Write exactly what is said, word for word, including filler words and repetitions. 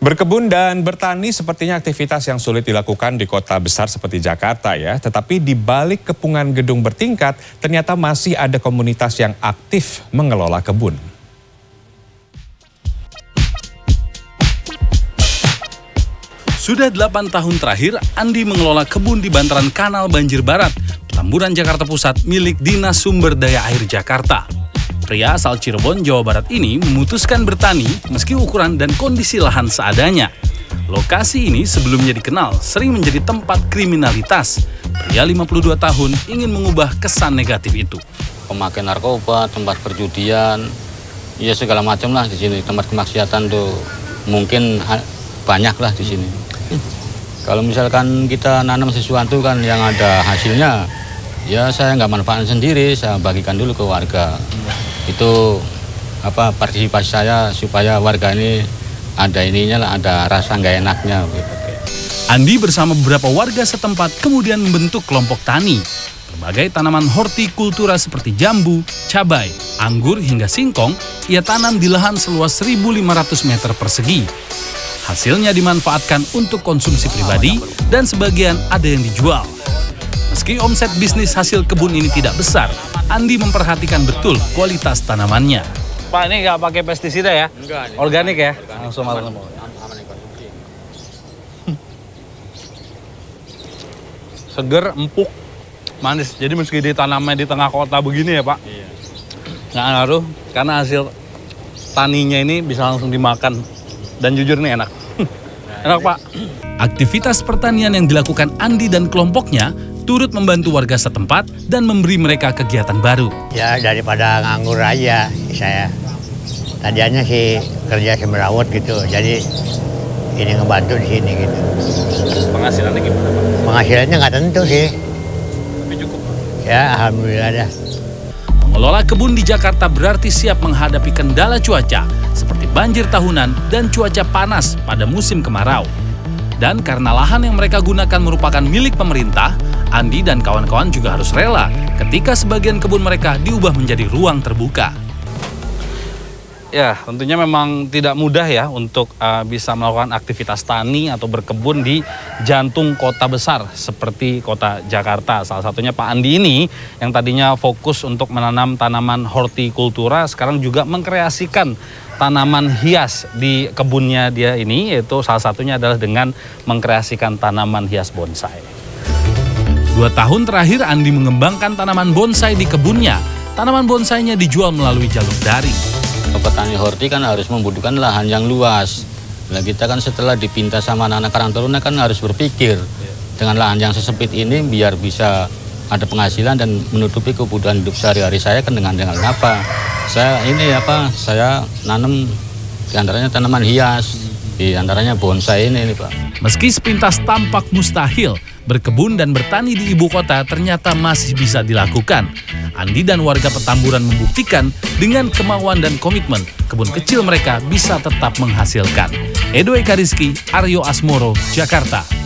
Berkebun dan bertani sepertinya aktivitas yang sulit dilakukan di kota besar seperti Jakarta ya. Tetapi di balik kepungan gedung bertingkat, ternyata masih ada komunitas yang aktif mengelola kebun. Sudah delapan tahun terakhir, Andi mengelola kebun di bantaran Kanal Banjir Barat, Petamburan, Jakarta Pusat milik Dinas Sumber Daya Air Jakarta. Pria asal Cirebon, Jawa Barat ini memutuskan bertani meski ukuran dan kondisi lahan seadanya. Lokasi ini sebelumnya dikenal sering menjadi tempat kriminalitas. Pria lima puluh dua tahun ingin mengubah kesan negatif itu. Pemakai narkoba, tempat perjudian, ya segala macam lah di sini. Tempat kemaksiatan tuh mungkin banyak lah di sini. Kalau misalkan kita nanam sesuatu kan yang ada hasilnya, ya saya nggak manfaatkan sendiri, saya bagikan dulu ke warga. Itu apa partisipasi saya supaya warga ini ada ininya lah, ada rasa nggak enaknya. Andi bersama beberapa warga setempat kemudian membentuk kelompok tani. Berbagai tanaman hortikultura seperti jambu, cabai, anggur hingga singkong ia tanam di lahan seluas seribu lima ratus meter persegi. Hasilnya dimanfaatkan untuk konsumsi pribadi dan sebagian ada yang dijual. Meski omset bisnis hasil kebun ini tidak besar, Andi memperhatikan betul kualitas tanamannya. Pak, ini nggak pakai pestisida ya? Enggak. Organik ya? Organik. Langsung aman, aman. aman konsumsi. Seger, empuk, manis. Jadi meski ditanamnya di tengah kota begini ya Pak, Iya. nggak ngaruh karena hasil taninya ini bisa langsung dimakan. Dan jujur nih enak. Enak Pak. Aktivitas pertanian yang dilakukan Andi dan kelompoknya turut membantu warga setempat dan memberi mereka kegiatan baru. Ya daripada nganggur aja saya. Tadinya sih kerja semerawut gitu, jadi ini ngebantu di sini gitu. Penghasilannya gimana Pak? Penghasilannya nggak tentu sih. Tapi cukup. Ya alhamdulillah dah. Mengelola kebun di Jakarta berarti siap menghadapi kendala cuaca seperti banjir tahunan dan cuaca panas pada musim kemarau. Dan karena lahan yang mereka gunakan merupakan milik pemerintah, Andi dan kawan-kawan juga harus rela ketika sebagian kebun mereka diubah menjadi ruang terbuka. Ya, tentunya memang tidak mudah ya untuk uh, bisa melakukan aktivitas tani atau berkebun di jantung kota besar seperti kota Jakarta. Salah satunya Pak Andi ini yang tadinya fokus untuk menanam tanaman hortikultura, sekarang juga mengkreasikan tanaman hias di kebunnya dia ini, yaitu salah satunya adalah dengan mengkreasikan tanaman hias bonsai. Dua tahun terakhir Andi mengembangkan tanaman bonsai di kebunnya. Tanaman bonsainya dijual melalui jalur daring. Petani horti kan harus membutuhkan lahan yang luas. Nah kita kan setelah dipinta sama anak-anak karang taruna kan harus berpikir dengan lahan yang sesempit ini biar bisa ada penghasilan dan menutupi kebutuhan hidup sehari-hari saya kan dengan dengan apa? Saya ini apa? Saya nanam diantaranya tanaman hias, diantaranya bonsai ini, ini Pak. Meski sepintas tampak mustahil, berkebun dan bertani di ibu kota ternyata masih bisa dilakukan. Andi dan warga Petamburan membuktikan dengan kemauan dan komitmen, kebun kecil mereka bisa tetap menghasilkan. Edo Eka Rizky, Aryo Asmoro, Jakarta.